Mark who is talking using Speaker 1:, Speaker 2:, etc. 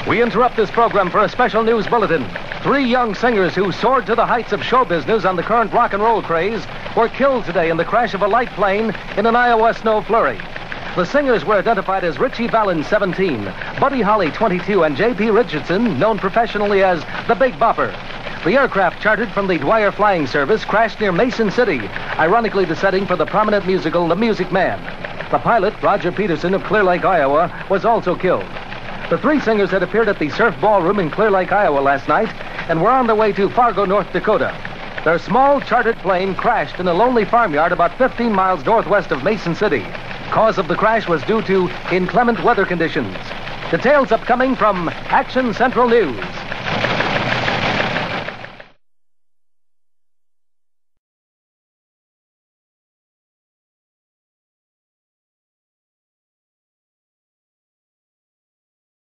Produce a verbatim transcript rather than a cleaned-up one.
Speaker 1: We interrupt this program for a special news bulletin. Three young singers who soared to the heights of show business on the current rock and roll craze were killed today in the crash of a light plane in an Iowa snow flurry. The singers were identified as Richie Valens, seventeen, Buddy Holly, twenty-two, and J P Richardson, known professionally as the Big Bopper. The aircraft, chartered from the Dwyer Flying Service, crashed near Mason City, ironically the setting for the prominent musical The Music Man. The pilot, Roger Peterson of Clear Lake, Iowa, was also killed. The three singers had appeared at the Surf Ballroom in Clear Lake, Iowa last night and were on their way to Fargo, North Dakota. Their small chartered plane crashed in a lonely farmyard about fifteen miles northwest of Mason City. Cause of the crash was due to inclement weather conditions. Details upcoming from Action Central News.